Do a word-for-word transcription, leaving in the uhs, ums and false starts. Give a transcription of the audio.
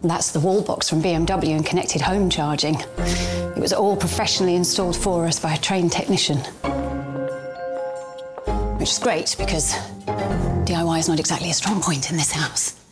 That's the Wallbox from B M W and connected home charging. It was all professionally installed for us by a trained technician. Which is great because D I Y is not exactly a strong point in this house.